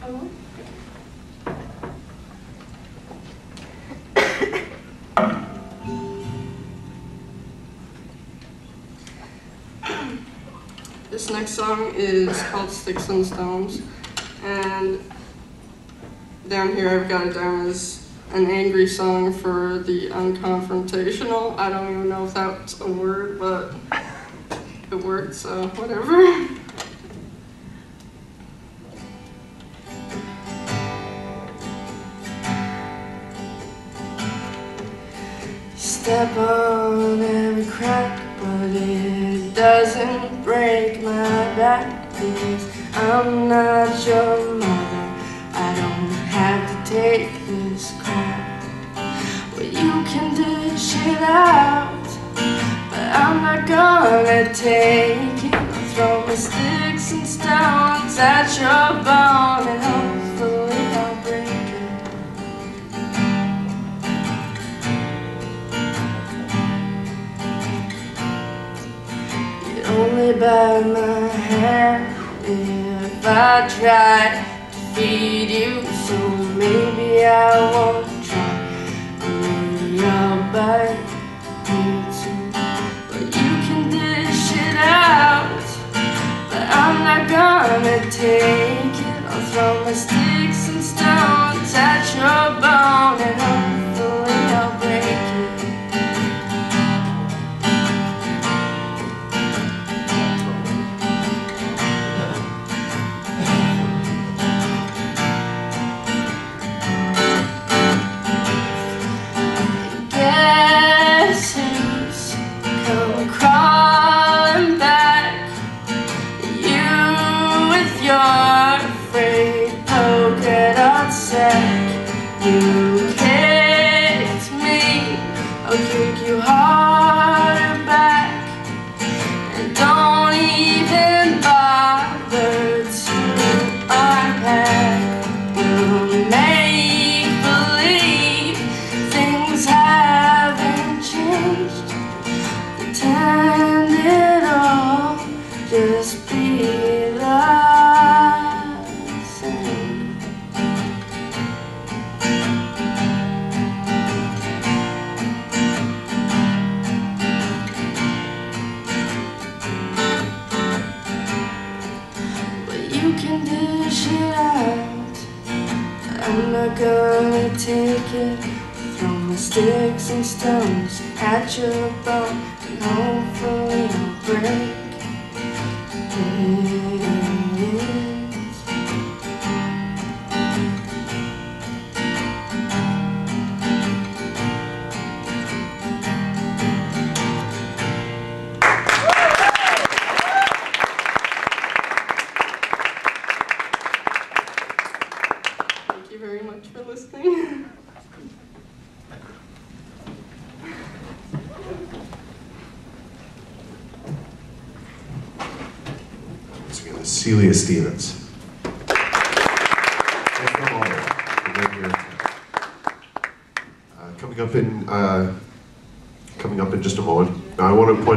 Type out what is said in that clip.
Oh. This next song is called Sticks and Stones, and down here I've got it down as an angry song for the unconfrontational. I don't even know if that's a word, but it worked, so whatever. Step on every crack, but it doesn't break my back, because I'm not your mother. I don't have to take this crap. Well, you can dish it out, but I'm not gonna take it. I'll throw my sticks and stones at your bone, and hopefully I'll break it. Only by my hair if I try to feed you, so maybe I won't try. Maybe I'll bite you too. But you can dish it out, but I'm not gonna take it. I'll throw my sticks and stones at your bone, and hopefully I'll break it. Your frayed polka dot sack, you kicked me, I'll kick you harder back, and don't even bother to unpack. We'll make believe things haven't changed, pretend it all just be the you can dish it out, I'm not gonna take it. Throw my sticks and stones at your bone, and hopefully I'll break it. Thank you very much for listening. Once again, Celia Stevens. Coming up in just a moment. Now I want to point